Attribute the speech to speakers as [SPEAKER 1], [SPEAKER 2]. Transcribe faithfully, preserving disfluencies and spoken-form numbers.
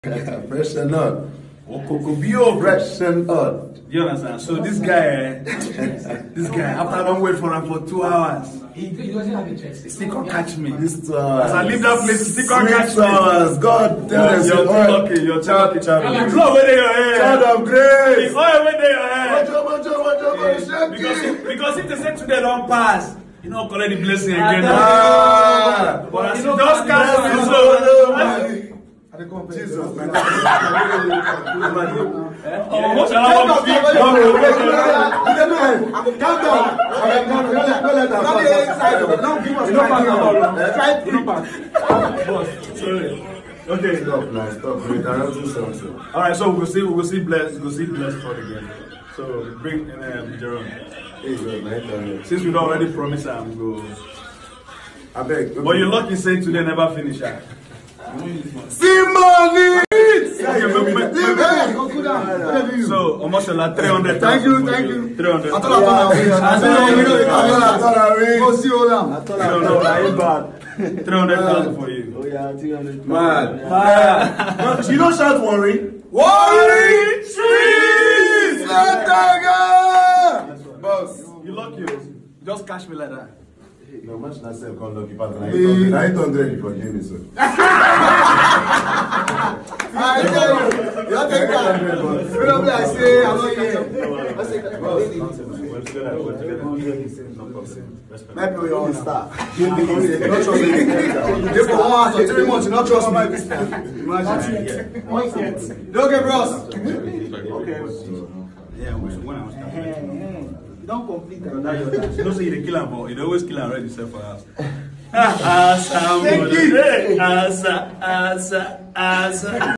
[SPEAKER 1] Fresh and hot.
[SPEAKER 2] Okokobio.
[SPEAKER 1] Fresh and hot.
[SPEAKER 2] You understand? So this guy, this guy, after I don't wait for him for two hours,
[SPEAKER 3] He, he doesn't have interest.
[SPEAKER 2] he still can't catch me.
[SPEAKER 1] This two hours.
[SPEAKER 2] As I leave that place, he still can't catch
[SPEAKER 1] Six
[SPEAKER 2] me.
[SPEAKER 1] hours. God damn it.
[SPEAKER 2] You're too lucky. You're too lucky. The blood where they your hair.
[SPEAKER 1] Child of
[SPEAKER 2] The
[SPEAKER 1] grace.
[SPEAKER 2] oil where they your hair.
[SPEAKER 1] Watch out, watch out, watch out, watch out.
[SPEAKER 2] Because if, because if they say today don't pass, you know, collect the blessing again.
[SPEAKER 1] Ah.
[SPEAKER 2] But as you just cast me, so.
[SPEAKER 1] Jesus, man.
[SPEAKER 2] Oh, what shall I want to speak?
[SPEAKER 1] Calm down.
[SPEAKER 2] Sorry. Okay.
[SPEAKER 1] Stop, man. Stop. We're interrupting something.
[SPEAKER 2] All right. So we'll see. We'll see blessed. We'll see blessed for again. So bring in um, Jerome.
[SPEAKER 1] Hey, God, man.
[SPEAKER 2] Since we don't already promise him, go.
[SPEAKER 1] I beg.
[SPEAKER 2] But you lucky say today never finish. Ah.
[SPEAKER 1] See money.
[SPEAKER 2] Okay, but- but- So almost like three hundred.
[SPEAKER 4] Thank you, thank you.
[SPEAKER 2] Three hundred.
[SPEAKER 4] I thought I Go see Olam.
[SPEAKER 2] No, no, I ain't bad. Three hundred thousand for you.
[SPEAKER 4] Oh yeah, three hundred.
[SPEAKER 1] Man.
[SPEAKER 2] Man.
[SPEAKER 1] You don't shout worry.
[SPEAKER 2] Worry streets.
[SPEAKER 1] Boss.
[SPEAKER 2] You lucky. Just catch me like that.
[SPEAKER 1] No, much not self come lucky part. nine hundred you forgive me, sir.
[SPEAKER 4] I tell you, you take that. Probably I say I'm not here. I say maybe we all start. You not trust me. Give for one month or three months, you not trust me. Imagine. Okay, bros. Okay.
[SPEAKER 2] Yeah, when I was
[SPEAKER 4] Don't complete that.
[SPEAKER 2] you know, say you kill him, but you always kill him already yourself for us. Asa,
[SPEAKER 4] Thank you.
[SPEAKER 2] Asa, asa, asa.